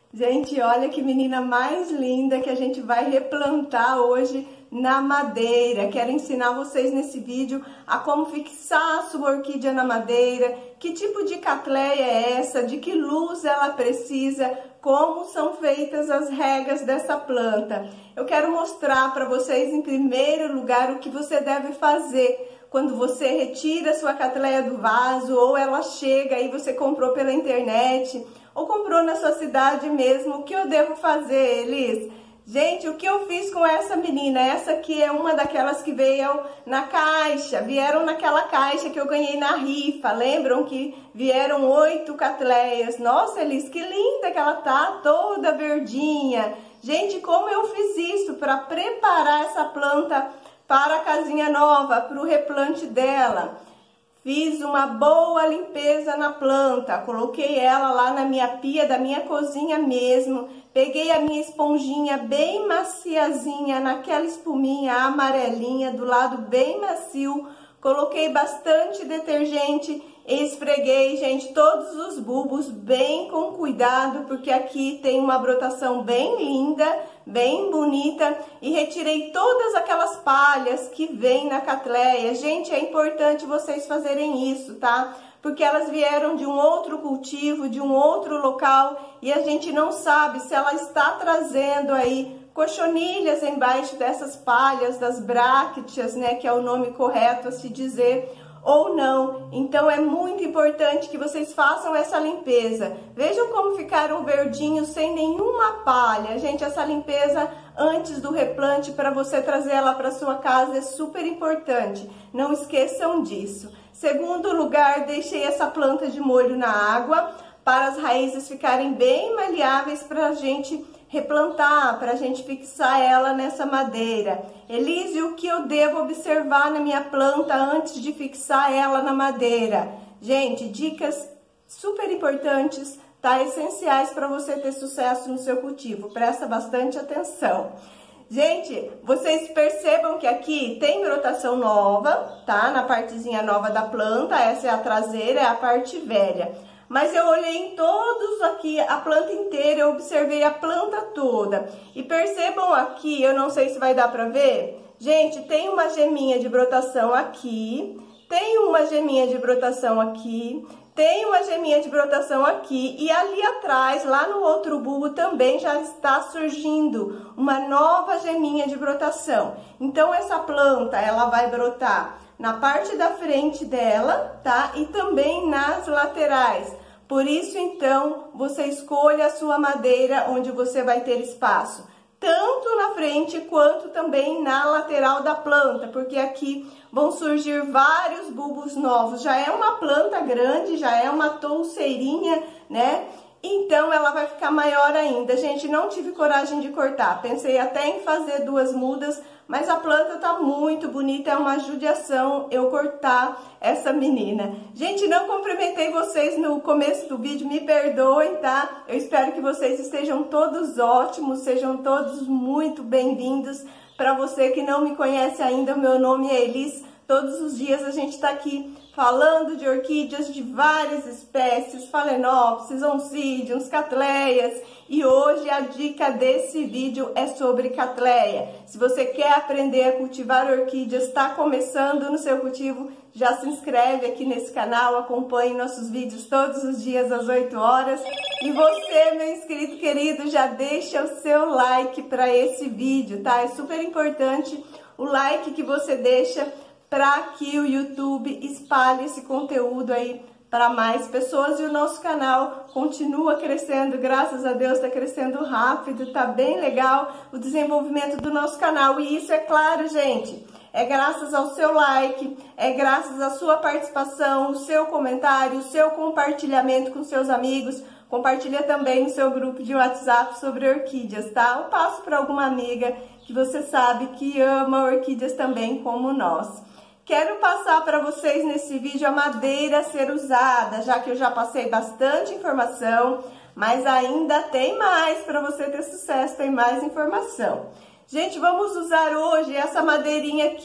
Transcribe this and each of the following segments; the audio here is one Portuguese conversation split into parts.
Gente, olha que menina mais linda que a gente vai replantar hoje na madeira. Quero ensinar vocês nesse vídeo a como fixar a sua orquídea na madeira, que tipo de catleia é essa, de que luz ela precisa, como são feitas as regas dessa planta. Eu quero mostrar para vocês em primeiro lugar o que você deve fazer quando você retira a sua catleia do vaso, ou ela chega e você comprou pela internet, ou comprou na sua cidade mesmo. O que eu devo fazer, Elis? Gente, o que eu fiz com essa menina? Essa aqui é uma daquelas que veio na caixa, vieram naquela caixa que eu ganhei na rifa. Lembram que vieram 8 catleias? Nossa, Elis, que linda que ela tá, toda verdinha. Gente, como eu fiz isso para preparar essa planta para a casinha nova, para o replante dela? Fiz uma boa limpeza na planta, coloquei ela lá na minha pia da minha cozinha mesmo, peguei a minha esponjinha bem maciazinha, naquela espuminha amarelinha, do lado bem macio, coloquei bastante detergente, esfreguei, gente, todos os bulbos bem com cuidado, porque aqui tem uma brotação bem linda, bem bonita, e retirei todas aquelas palhas que vem na catleia. Gente, é importante vocês fazerem isso, tá? Porque elas vieram de um outro cultivo, de um outro local, e a gente não sabe se ela está trazendo aí cochonilhas embaixo dessas palhas, das brácteas, né, que é o nome correto a se dizer, ou não. Então é muito importante que vocês façam essa limpeza. Vejam como ficaram verdinhos sem nenhuma palha. Gente, essa limpeza antes do replante, para você trazer ela para sua casa, é super importante. Não esqueçam disso. Segundo lugar, deixei essa planta de molho na água para as raízes ficarem bem maleáveis para a gente replantar, para a gente fixar ela nessa madeira. Elise, o que eu devo observar na minha planta antes de fixar ela na madeira? Gente, dicas super importantes, tá? Essenciais para você ter sucesso no seu cultivo. Presta bastante atenção. Gente, vocês percebam que aqui tem brotação nova, tá? Na partezinha nova da planta, essa é a traseira, é a parte velha. Mas eu olhei em todos aqui, a planta inteira, eu observei a planta toda. E percebam aqui, eu não sei se vai dar pra ver, gente, tem uma geminha de brotação aqui, tem uma geminha de brotação aqui, tem uma geminha de brotação aqui, e ali atrás, lá no outro bulbo, também já está surgindo uma nova geminha de brotação. Então, essa planta, ela vai brotar na parte da frente dela, tá? E também nas laterais. Por isso, então, você escolha a sua madeira onde você vai ter espaço, tanto na frente quanto também na lateral da planta, porque aqui vão surgir vários bulbos novos. Já é uma planta grande, já é uma touceirinha, né? Então, ela vai ficar maior ainda. Gente, não tive coragem de cortar. Pensei até em fazer 2 mudas, mas a planta tá muito bonita, é uma judiação eu cortar essa menina. Gente, não cumprimentei vocês no começo do vídeo, me perdoem, tá? Eu espero que vocês estejam todos ótimos, sejam todos muito bem-vindos. Para você que não me conhece ainda, o meu nome é Elis. Todos os dias a gente tá aqui falando de orquídeas de várias espécies, phalaenopsis, oncidiums, catleias, e hoje a dica desse vídeo é sobre catleia. Se você quer aprender a cultivar orquídeas, está começando no seu cultivo, já se inscreve aqui nesse canal, acompanhe nossos vídeos todos os dias às 8 horas. E você, meu inscrito querido, já deixa o seu like para esse vídeo, tá? É super importante o like que você deixa para que o YouTube espalhe esse conteúdo aí para mais pessoas, e o nosso canal continua crescendo, graças a Deus, está crescendo rápido, tá bem legal o desenvolvimento do nosso canal. E isso, é claro, gente, é graças ao seu like, é graças à sua participação, o seu comentário, o seu compartilhamento com seus amigos. Compartilha também no seu grupo de WhatsApp sobre orquídeas, tá? Eu passo para alguma amiga que você sabe que ama orquídeas também como nós. Quero passar para vocês nesse vídeo a madeira a ser usada, já que eu já passei bastante informação, mas ainda tem mais para você ter sucesso, tem mais informação. Gente, vamos usar hoje essa madeirinha aqui,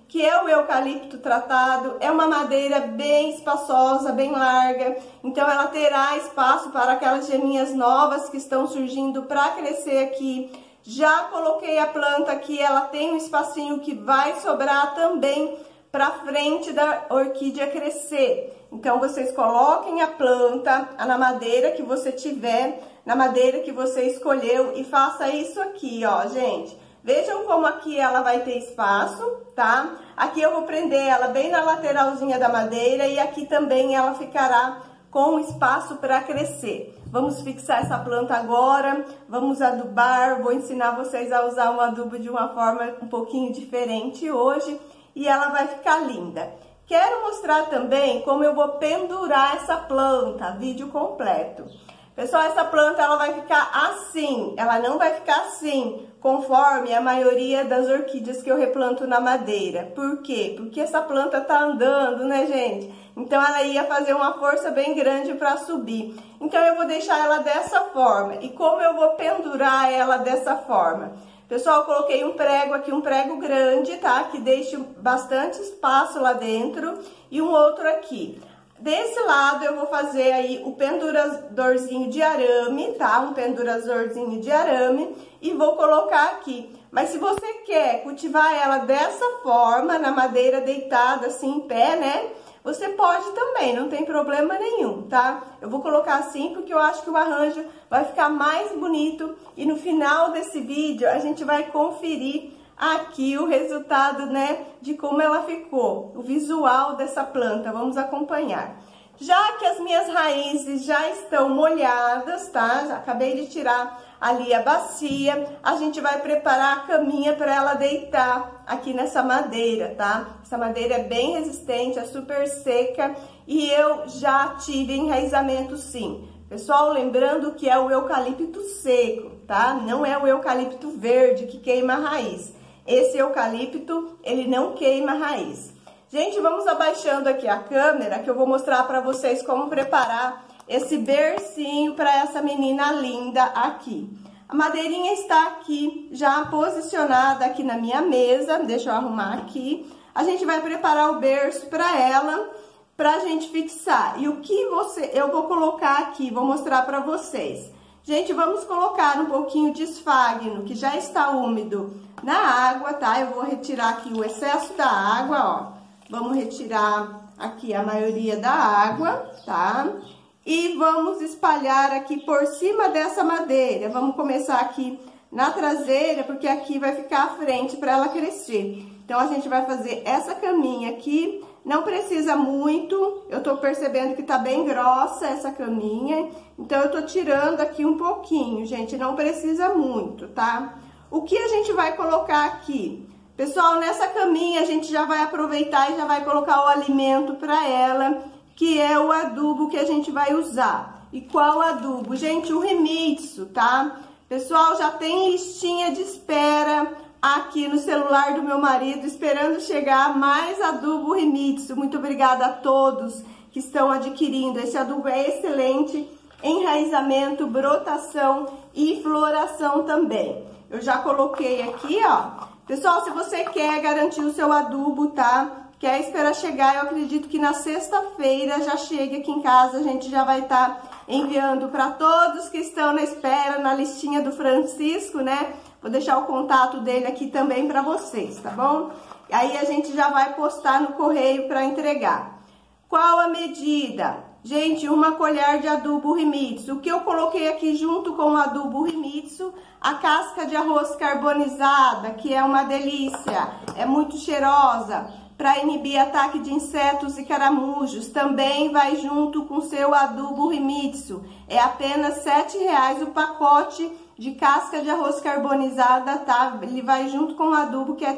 que é o eucalipto tratado. É uma madeira bem espaçosa, bem larga, então ela terá espaço para aquelas geminhas novas que estão surgindo para crescer aqui. Já coloquei a planta aqui, ela tem um espacinho que vai sobrar também para frente da orquídea crescer. Então, vocês coloquem a planta na madeira que você tiver, na madeira que você escolheu, e faça isso aqui, ó, gente. Vejam como aqui ela vai ter espaço, tá? Aqui eu vou prender ela bem na lateralzinha da madeira e aqui também ela ficará com espaço para crescer. Vamos fixar essa planta agora, vamos adubar, vou ensinar vocês a usar um adubo de uma forma um pouquinho diferente hoje e ela vai ficar linda. Quero mostrar também como eu vou pendurar essa planta, vídeo completo. Pessoal, essa planta ela vai ficar assim, ela não vai ficar assim, conforme a maioria das orquídeas que eu replanto na madeira. Por quê? Porque essa planta tá andando, né, gente? Então, ela ia fazer uma força bem grande para subir. Então, eu vou deixar ela dessa forma. E como eu vou pendurar ela dessa forma? Pessoal, eu coloquei um prego aqui, um prego grande, tá? Que deixe bastante espaço lá dentro e um outro aqui. Desse lado eu vou fazer aí o penduradorzinho de arame, tá? Um penduradorzinho de arame e vou colocar aqui. Mas se você quer cultivar ela dessa forma, na madeira deitada assim em pé, né? Você pode também, não tem problema nenhum, tá? Eu vou colocar assim porque eu acho que o arranjo vai ficar mais bonito e no final desse vídeo a gente vai conferir aqui o resultado, né, de como ela ficou, o visual dessa planta. Vamos acompanhar. Já que as minhas raízes já estão molhadas, tá? Já acabei de tirar ali a bacia, a gente vai preparar a caminha para ela deitar aqui nessa madeira, tá? Essa madeira é bem resistente, é super seca e eu já tive enraizamento sim. Pessoal, lembrando que é o eucalipto seco, tá? Não é o eucalipto verde que queima a raiz. Esse eucalipto, ele não queima a raiz. Gente, vamos abaixando aqui a câmera que eu vou mostrar para vocês como preparar esse bercinho para essa menina linda aqui. A madeirinha está aqui, já posicionada aqui na minha mesa. Deixa eu arrumar aqui. A gente vai preparar o berço para ela, pra gente fixar. E o que eu vou colocar aqui, vou mostrar para vocês. Gente, vamos colocar um pouquinho de esfagno, que já está úmido, na água, tá? Eu vou retirar aqui o excesso da água, ó. Vamos retirar aqui a maioria da água, tá? E vamos espalhar aqui por cima dessa madeira. Vamos começar aqui na traseira, porque aqui vai ficar a frente para ela crescer. Então, a gente vai fazer essa caminha aqui. Não precisa muito, eu tô percebendo que tá bem grossa essa caminha. Então, eu tô tirando aqui um pouquinho, gente, não precisa muito, tá? O que a gente vai colocar aqui? Pessoal, nessa caminha a gente já vai aproveitar e já vai colocar o alimento para ela, que é o adubo que a gente vai usar. E qual adubo? Gente, o Remitsu, tá? Pessoal, já tem listinha de espera aqui no celular do meu marido, esperando chegar mais adubo Remitsu. Muito obrigada a todos que estão adquirindo. Esse adubo é excelente, enraizamento, brotação e floração também. Eu já coloquei aqui, ó. Pessoal, se você quer garantir o seu adubo, tá? Quer esperar chegar, eu acredito que na sexta-feira já chegue aqui em casa. A gente já vai estar enviando para todos que estão na espera, na listinha do Francisco, né? Vou deixar o contato dele aqui também para vocês, tá bom? Aí a gente já vai postar no correio para entregar. Qual a medida? Gente, uma colher de adubo Remitsu. O que eu coloquei aqui junto com o adubo Remitsu? A casca de arroz carbonizada, que é uma delícia, é muito cheirosa, para inibir ataque de insetos e caramujos. Também vai junto com seu adubo Remitsu. É apenas R$ 7,00 o pacote de casca de arroz carbonizada, tá? Ele vai junto com o adubo, que é R$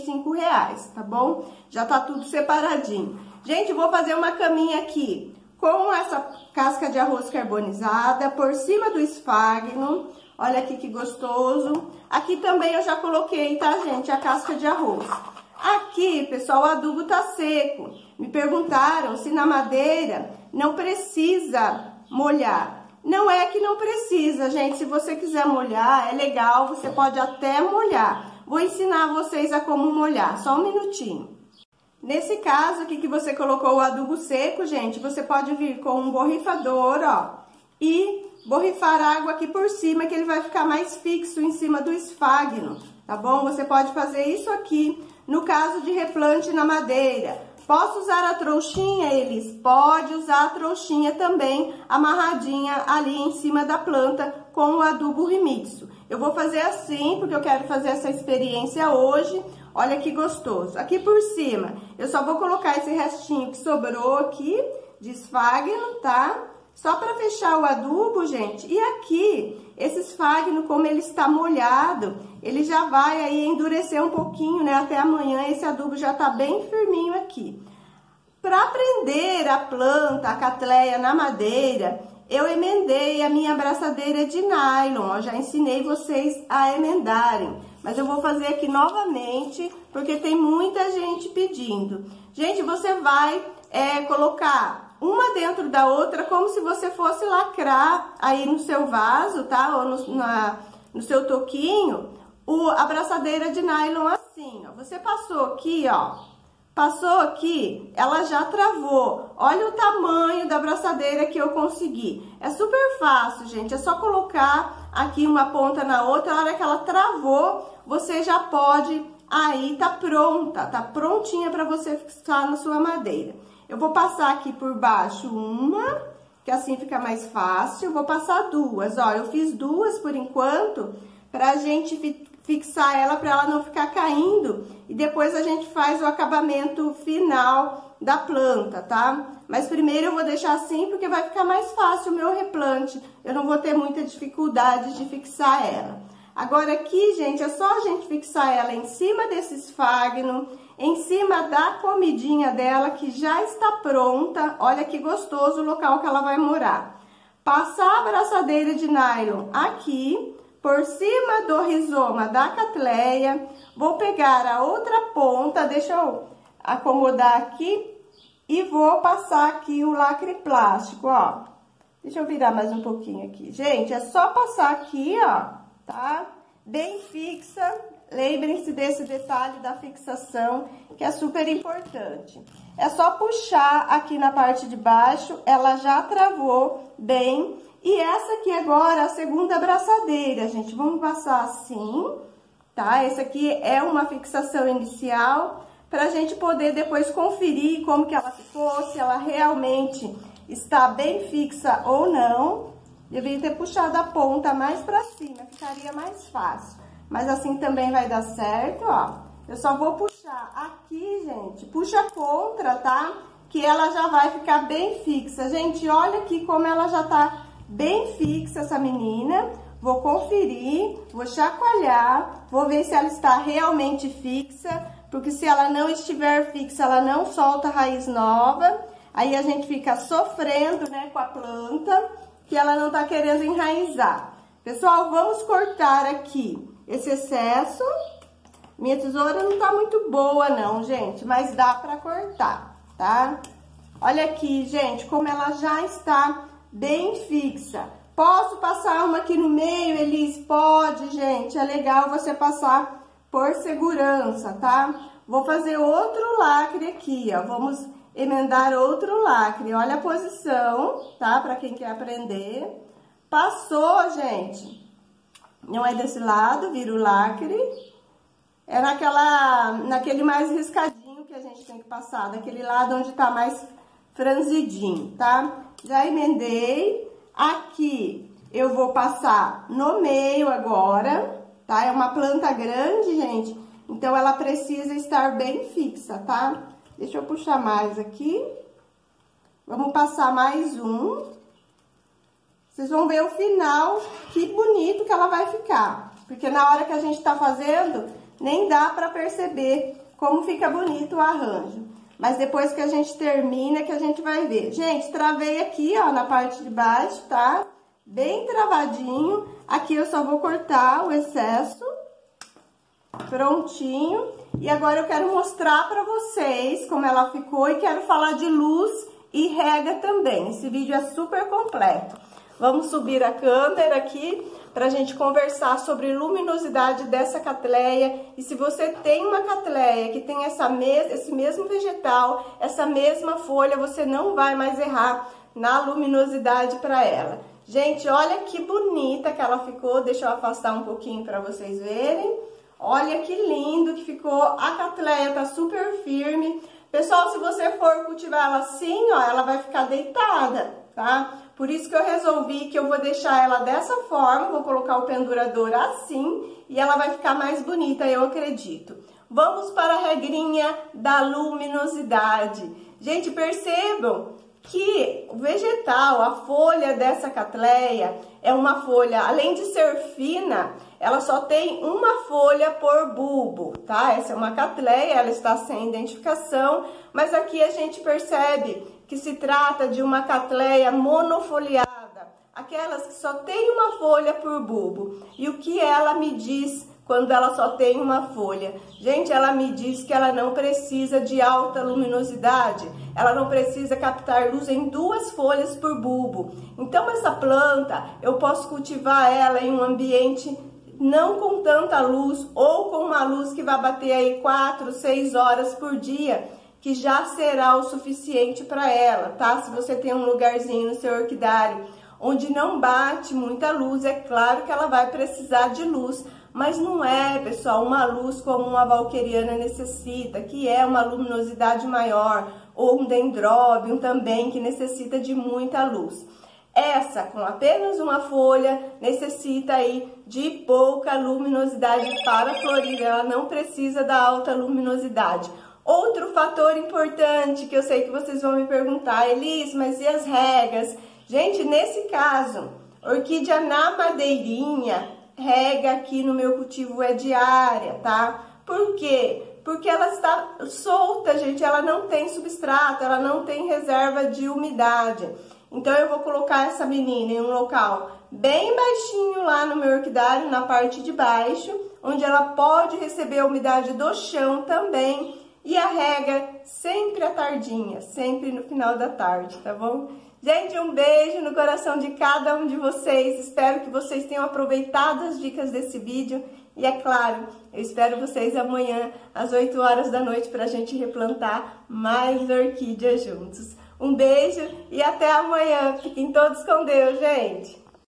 35,00, tá bom? Já tá tudo separadinho. Gente, vou fazer uma caminha aqui com essa casca de arroz carbonizada por cima do esfagno. Olha aqui que gostoso. Aqui também eu já coloquei, tá, gente, a casca de arroz. Aqui, pessoal, o adubo tá seco. Me perguntaram se na madeira não precisa molhar. Não é que não precisa, gente. Se você quiser molhar, é legal, você pode até molhar. Vou ensinar vocês a como molhar, só um minutinho. Nesse caso aqui que você colocou o adubo seco, gente, você pode vir com um borrifador, ó, e borrifar água aqui por cima, que ele vai ficar mais fixo em cima do esfagno, tá bom? Você pode fazer isso aqui no caso de replante na madeira. Posso usar a trouxinha, Elis? Pode usar a trouxinha também, amarradinha ali em cima da planta com o adubo Rimitsu. Eu vou fazer assim, porque eu quero fazer essa experiência hoje. Olha que gostoso. Aqui por cima, eu só vou colocar esse restinho que sobrou aqui de esfagno, tá? Só para fechar o adubo, gente. E aqui, esse esfagno, como ele está molhado, ele já vai aí endurecer um pouquinho, né? Até amanhã esse adubo já tá bem firminho aqui. Para prender a planta, a catleia na madeira, eu emendei a minha abraçadeira de nylon. Ó, já ensinei vocês a emendarem. Mas eu vou fazer aqui novamente, porque tem muita gente pedindo. Gente, você vai colocar uma dentro da outra, como se você fosse lacrar aí no seu vaso, tá? Ou no seu toquinho, a abraçadeira de nylon assim, ó. Você passou aqui, ó. Passou aqui, ela já travou. Olha o tamanho da abraçadeira que eu consegui. É super fácil, gente. É só colocar aqui uma ponta na outra. A hora que ela travou, você já pode... Aí tá pronta, tá prontinha para você fixar na sua madeira. Eu vou passar aqui por baixo uma, que assim fica mais fácil. Vou passar duas, ó. Eu fiz duas por enquanto, pra gente fixar ela, pra ela não ficar caindo. E depois a gente faz o acabamento final da planta, tá? Mas primeiro eu vou deixar assim, porque vai ficar mais fácil o meu replante. Eu não vou ter muita dificuldade de fixar ela. Agora aqui, gente, é só a gente fixar ela em cima desse esfagno, em cima da comidinha dela, que já está pronta. Olha que gostoso o local que ela vai morar. Passar a abraçadeira de nylon aqui, por cima do rizoma da catleia. Vou pegar a outra ponta, deixa eu acomodar aqui, e vou passar aqui o lacre plástico, ó. Deixa eu virar mais um pouquinho aqui. Gente, é só passar aqui, ó. Tá? Bem fixa. Lembrem-se desse detalhe da fixação, que é super importante. É só puxar aqui na parte de baixo, ela já travou bem. E essa aqui agora é a segunda abraçadeira, gente. Vamos passar assim, tá? Essa aqui é uma fixação inicial, pra gente poder depois conferir como que ela ficou, se ela realmente está bem fixa ou não. Deveria ter puxado a ponta mais pra cima, ficaria mais fácil. Mas assim também vai dar certo, ó. Eu só vou puxar aqui, gente. Puxa contra, tá? Que ela já vai ficar bem fixa. Gente, olha aqui como ela já tá bem fixa, essa menina. Vou conferir, vou chacoalhar, vou ver se ela está realmente fixa. Porque se ela não estiver fixa, ela não solta raiz nova. Aí a gente fica sofrendo, né, com a planta, que ela não tá querendo enraizar. Pessoal, vamos cortar aqui esse excesso. Minha tesoura não tá muito boa não, gente, mas dá pra cortar, tá? Olha aqui, gente, como ela já está bem fixa. Posso passar uma aqui no meio, Elis? Pode, gente, é legal você passar por segurança, tá? Vou fazer outro lacre aqui, ó, vamos emendar outro lacre. Olha a posição, tá? Pra quem quer aprender. Passou, gente. Não é desse lado, vira o lacre. É naquele mais riscadinho que a gente tem que passar. Daquele lado onde tá mais franzidinho, tá? Já emendei. Aqui eu vou passar no meio agora, tá? É uma planta grande, gente. Então, ela precisa estar bem fixa, tá? Deixa eu puxar mais aqui. Vamos passar mais um. Vocês vão ver o final, que bonito que ela vai ficar. Porque na hora que a gente tá fazendo, nem dá pra perceber como fica bonito o arranjo. Mas depois que a gente termina, que a gente vai ver. Gente, travei aqui, ó, na parte de baixo, tá? Bem travadinho. Aqui eu só vou cortar o excesso. Prontinho. E agora eu quero mostrar pra vocês como ela ficou e quero falar de luz e rega também. Esse vídeo é super completo. Vamos subir a câmera aqui para a gente conversar sobre luminosidade dessa catleia. E se você tem uma catleia que tem esse mesmo vegetal, essa mesma folha, você não vai mais errar na luminosidade para ela. Gente, olha que bonita que ela ficou. Deixa eu afastar um pouquinho para vocês verem. Olha que lindo que ficou. A catleia tá super firme. Pessoal, se você for cultivar ela assim, ó, ela vai ficar deitada, tá? Por isso que eu resolvi que eu vou deixar ela dessa forma, vou colocar o pendurador assim e ela vai ficar mais bonita, eu acredito. Vamos para a regrinha da luminosidade. Gente, percebam que o vegetal, a folha dessa catleia, é uma folha, além de ser fina, ela só tem uma folha por bulbo, tá? Essa é uma catleia, ela está sem identificação, mas aqui a gente percebe que se trata de uma catleia monofoliada, aquelas que só tem uma folha por bulbo. E o que ela me diz quando ela só tem uma folha? Gente, ela me diz que ela não precisa de alta luminosidade, ela não precisa captar luz em 2 folhas por bulbo. Então essa planta, eu posso cultivar ela em um ambiente não com tanta luz ou com uma luz que vai bater aí 4, 6 horas por dia, que já será o suficiente para ela, tá? Se você tem um lugarzinho no seu orquidário onde não bate muita luz, é claro que ela vai precisar de luz, mas não é, pessoal, uma luz como uma valqueriana necessita, que é uma luminosidade maior, ou um dendróbium também, que necessita de muita luz. Essa, com apenas uma folha, necessita aí de pouca luminosidade para florir, ela não precisa da alta luminosidade. Outro fator importante que eu sei que vocês vão me perguntar, Elis, mas e as regas? Gente, nesse caso, orquídea na madeirinha, rega aqui no meu cultivo é diária, tá? Por quê? Porque ela está solta, gente, ela não tem substrato, ela não tem reserva de umidade. Então eu vou colocar essa menina em um local bem baixinho lá no meu orquidário, na parte de baixo, onde ela pode receber a umidade do chão também. E a rega sempre à tardinha, sempre no final da tarde, tá bom? Gente, um beijo no coração de cada um de vocês. Espero que vocês tenham aproveitado as dicas desse vídeo. E é claro, eu espero vocês amanhã às 8 horas da noite para a gente replantar mais orquídeas juntos. Um beijo e até amanhã. Fiquem todos com Deus, gente!